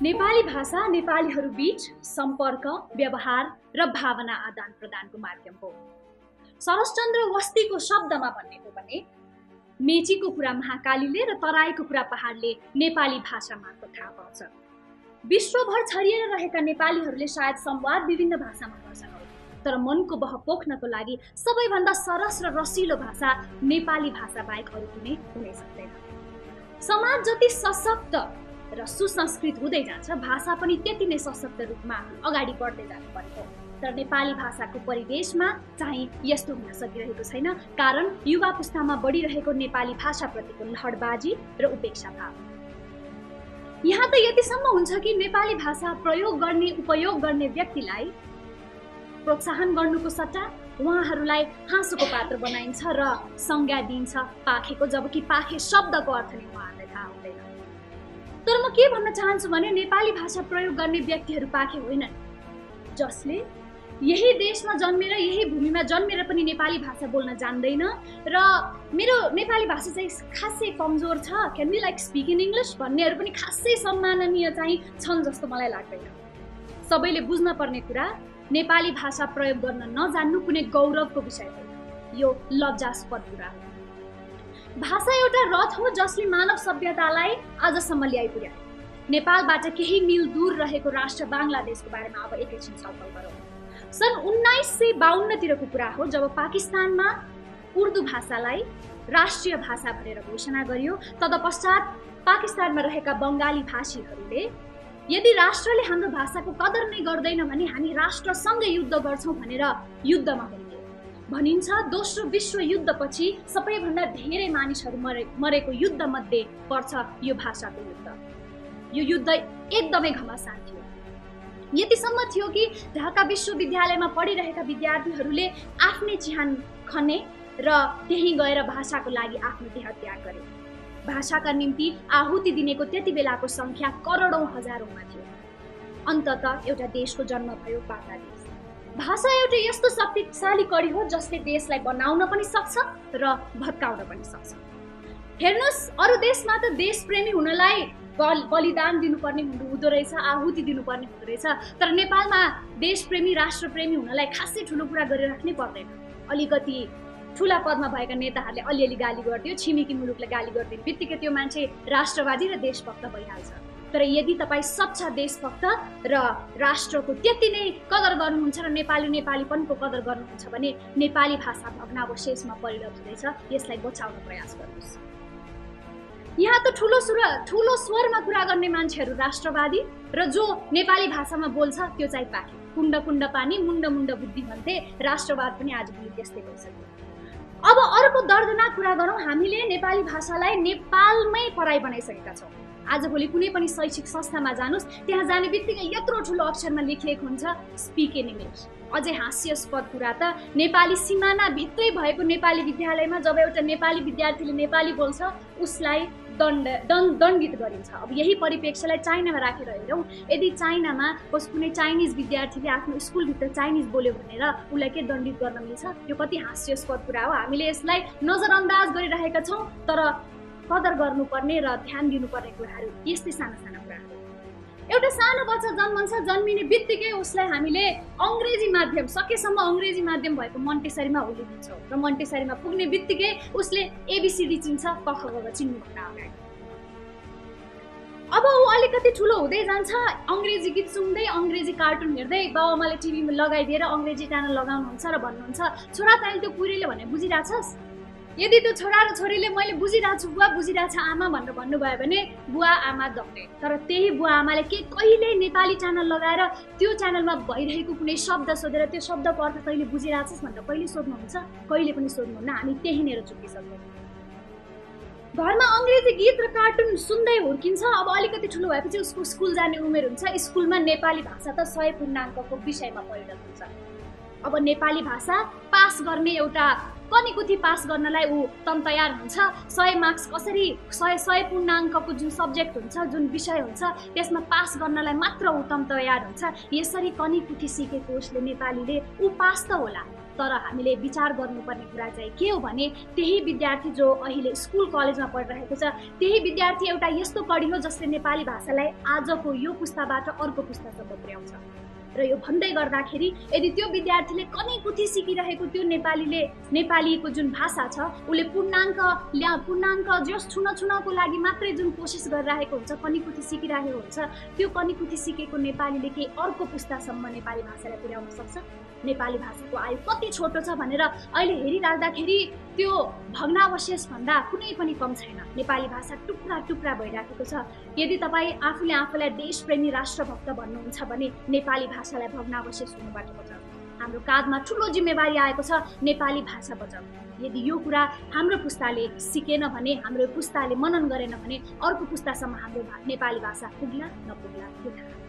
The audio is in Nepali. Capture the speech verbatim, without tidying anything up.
नेपाली भाषा नेपालीहरू बीच सम्पर्क, व्यवहार र भावना आदान प्रदानको माध्यम हो। शरश्चन्द्र वस्तीको शब्दमा भन्ने हो भने मेचीको कुरा महाकालीले र तराईको कुरा पहाडले नेपाली भाषा मार्फत थाहा पाउँछ। विश्वभर छरिएर रहेका नेपालीहरूले सायद संवाद विभिन्न भाषामा गर्छन्, तर मनको बह पोख्नको लागि सबैभन्दा सरस र रसिलो भाषा नेपाली भाषा बाहेक अरू कुनै हुनै सक्दैन। समाज जति सशक्त र सुसंस्कृत हुँदै जान्छ, भाषा पनि त्यति नै सशक्त रूपमा अगाडि बढ्दै जानुपर्ने हो। तर नेपाली भाषाको परिवेशमा चाहिँ यस्तो हुन सकिरहेको छैन, कारण युवा पुस्तामा बढिरहेको नेपाली भाषाप्रतिको लहरबाजी र उपेक्षा भाव। यहाँ त यतिसम्म हुन्छ कि नेपाली भाषा प्रयोग गर्ने उपयोग गर्ने व्यक्तिलाई प्रोत्साहन गर्नुको सट्टा उहाँहरूलाई हाँसोको पात्र बनाइन्छ र संज्ञा दिइन्छ पाखेको, जबकि पाखे शब्दको अर्थ नै उहाँहरूलाई थाहा हुँदैन। तर म के भन्न चाहन्छु भने नेपाली भाषा प्रयोग गर्ने व्यक्तिहरू पाखे होइनन्, जसले यही देशमा जन्मेर यही भूमिमा जन्मेर पनि नेपाली भाषा बोल्न जान्दैन र मेरो नेपाली भाषा चाहिँ खासै कमजोर छ, can be like speak in English भन्नेहरू पनि खासै सम्माननीय चाहिँ छन् जस्तो मलाई लाग्दैन। सबैले बुझ्न पर्ने कुरा, नेपाली भाषा प्रयोग गर्न नजान्नु कुनै गौरवको विषय होइन, यो लज्जास्पद कुरा हो। भाषा एउटा रथ हो जसले मानव सभ्यतालाई आजसम्म ल्याइ पुर्यायो। नेपालबाट केही मिल दूर रहेको राष्ट्र बाङ्लादेशको बारेमा अब एकैछिन छलफल गरौँ। सन् उन्नाइस सय बाहन्नतिरको कुरा हो जब पाकिस्तानमा उर्दू भाषालाई राष्ट्रिय भाषा भनेर घोषणा गरियो। तदपश्चात पाकिस्तानमा रहेका बङ्गाली भाषीहरूले यदि राष्ट्रले हाम्रो भाषाको कदर नै गर्दैन भने हामी राष्ट्रसँगै युद्ध गर्छौँ भनेर युद्धमा हुने भनिन्छ। दोस्रो विश्व युद्धपछि सबैभन्दा धेरै मानिसहरू मरे मरेको युद्ध मध्ये पर्छ यो भाषाको युद्ध। यो युद्ध एकदमै घमासान थियो। यतिसम्म थियो कि ढाका विश्वविद्यालयमा पढिरहेका विद्यार्थीहरूले आफ्नै चिहान खने र त्यहीँ गएर भाषाको लागि आफ्नो देह त्याग गरे। भाषाका निम्ति आहुति दिनेको त्यति बेलाको संख्या करोडौं हजारौंमा थियो। अन्ततः एउटा देशको जन्म भयो, बाङ्लादेश। भाषा एउटा यस्तो शक्तिशाली कडी हो जसले देशलाई बनाउन पनि सक्छ र भत्काउन पनि सक्छ। हेर्नुहोस्, अरू देशमा त देशप्रेमी हुनलाई बलिदान दिनुपर्ने हुँदो रहेछ, आहुति दिनुपर्ने हुँदो रहेछ, तर नेपालमा देशप्रेमी राष्ट्रप्रेमी हुनलाई खासै ठुलो कुरा गरिराख्नै पर्दैन। अलिकति ठुला पदमा भएका नेताहरूले अलिअलि गाली गरिदियो, छिमेकी मुलुकलाई गाली गरिदिने बित्तिकै त्यो मान्छे राष्ट्रवादी र देशभक्त भइहाल्छ। तर यदि तपाईँ सच्चा देशभक्त र राष्ट्रको त्यति नै कदर गर्नुहुन्छ र नेपाली नेपालीपनको कदर गर्नुहुन्छ भने नेपाली भाषा भग्नावशेषमा परिणत हुँदैछ, यसलाई बचाउन प्रयास गर्नुहोस्। यहाँ त ठुलो स्वर ठुलो स्वरमा कुरा गर्ने मान्छेहरू राष्ट्रवादी र जो नेपाली भाषामा बोल्छ त्यो चाहिँ पाखे। कुण्ड कुण्ड पानी मुण्ड मुण्ड बुद्धि भन्थे, राष्ट्रवाद पनि आजभोलि त्यस्तै भइसक्यो। अब अर्को दर्दनाक कुरा गरौँ, हामीले नेपाली भाषालाई नेपालमै पढाइ बनाइसकेका छौँ। आजभोलि कुनै पनि शैक्षिक संस्थामा जानुस्, त्यहाँ जाने बित्तिकै यत्रो ठुलो अक्षरमा लेखिएको हुन्छ स्पिक इन इङ्ग्लिस। अझै हास्यास्पद कुरा त नेपाली सिमाना भित्रै भएको नेपाली विद्यालयमा जब एउटा नेपाली विद्यार्थीले नेपाली बोल्छ उसलाई दण्ड दण्ड दण्डित गरिन्छ। अब यही परिप्रेक्ष्यलाई चाइनामा राखेर हेरौँ, यदि चाइनामा कस कुनै चाइनिज विद्यार्थीले आफ्नो स्कुलभित्र चाइनिज बोल्यो भनेर उसलाई के दण्डित गर्न मिल्छ? यो कति हास्यास्पद कुरा हो। हामीले यसलाई नजरअन्दाज गरिरहेका छौँ, तर कदर गर्नुपर्ने र ध्यान दिनुपर्ने कुराहरू यस्तै साना साना कुराहरू। एउटा सानो बच्चा जन्मन्छ, जन्मिने बित्तिकै उसलाई हामीले अङ्ग्रेजी माध्यम, सकेसम्म अङ्ग्रेजी माध्यम भएको मन्टेसरीमा होलिदिन्छौँ र मन्टेसरीमा पुग्ने बित्तिकै उसले एबिसिडी चिन्छ, क ख ग चिन्नुभन्दा अगाडि। अब ऊ अलिकति ठुलो हुँदै जान्छ, अङ्ग्रेजी गीत सुन्दै अङ्ग्रेजी कार्टुन हेर्दै बाबुआमाले टिभी लगाइदिएर अङ्ग्रेजी च्यानल लगाउनुहुन्छ र भन्नुहुन्छ छोरा तैँले त्यो कुरीले भने बुझिरहेछस्? यदि त्यो छोरा र छोरीले मैले बुझिरहेको छु बुवा, बुझिरहेको छ आमा भनेर भन्नुभयो भने बुवा आमा दक्ने। तर त्यही बुवा आमाले के कहिल्यै नेपाली च्यानल लगाएर त्यो च्यानलमा भइरहेको कुनै शब्द सोधेर त्यो शब्दको अर्थ तैँले बुझिरहेछस् भनेर कहिले सोध्नुहुन्छ? कहिले पनि सोध्नुहुन्न। हामी त्यहीँनिर चुकिसक्यौँ। घरमा अङ्ग्रेजी गीत र कार्टुन सुन्दै हुर्किन्छ। अब अलिकति ठुलो भएपछि उसको स्कुल जाने उमेर हुन्छ। स्कुलमा नेपाली भाषा त सय पूर्णाङ्कको विषयमा परिणत हुन्छ। अब नेपाली भाषा पास गर्ने एउटा कनिकुथी पास गर्नलाई ऊ तम तयार हुन्छ। सय मार्क्स कसरी सय सय पूर्णाङ्कको जुन सब्जेक्ट हुन्छ, जुन विषय हुन्छ, त्यसमा पास गर्नलाई मात्र ऊ तम तयार हुन्छ। यसरी कनिकुथी सिकेको उसले नेपालीले ऊ पास त होला, तर हामीले विचार गर्नुपर्ने कुरा चाहिँ के हो भने त्यही विद्यार्थी जो अहिले स्कुल कलेजमा पढिरहेको छ, त्यही विद्यार्थी एउटा यस्तो कडी हो जसले नेपाली भाषालाई आजको यो पुस्ताबाट अर्को पुस्तासम्म पुर्याउँछ। र यो भन्दै गर्दाखेरि यदि त्यो विद्यार्थीले कनिकुथी सिकिरहेको त्यो नेपालीले नेपालीको जुन भाषा छ उसले पूर्णाङ्क ल्या पूर्णाङ्क जस छुन छुनको लागि मात्रै जुन कोसिस गरिरहेको हुन्छ, कनिकुथी सिकिरहेको हुन्छ, त्यो कनिकुथी सिकेको नेपालीले केही अर्को पुस्तासम्म नेपाली भाषालाई पुर्याउन सक्छ? नेपाली भाषाको आयु कति छोटो छ भनेर अहिले हेरिराख्दाखेरि त्यो भग्नावशेष भन्दा कुनै पनि कम छैन। नेपाली भाषा टुक्रा टुक्रा भइराखेको छ। यदि तपाईँ आफूले आफूलाई देशप्रेमी राष्ट्रभक्त भन्नुहुन्छ भने नेपाली भाषालाई भग्नावशेष हुनबाट बचाउनु। हाम्रो काँधमा ठुलो जिम्मेवारी आएको छ, नेपाली भाषा बचाउनु। यदि यो कुरा हाम्रो पुस्ताले सिकेन भने, हाम्रो पुस्ताले मनन गरेन भने अर्को पुस्तासम्म हाम्रो नेपाली भाषा पुग्ला नपुग्ला त्यो थाहा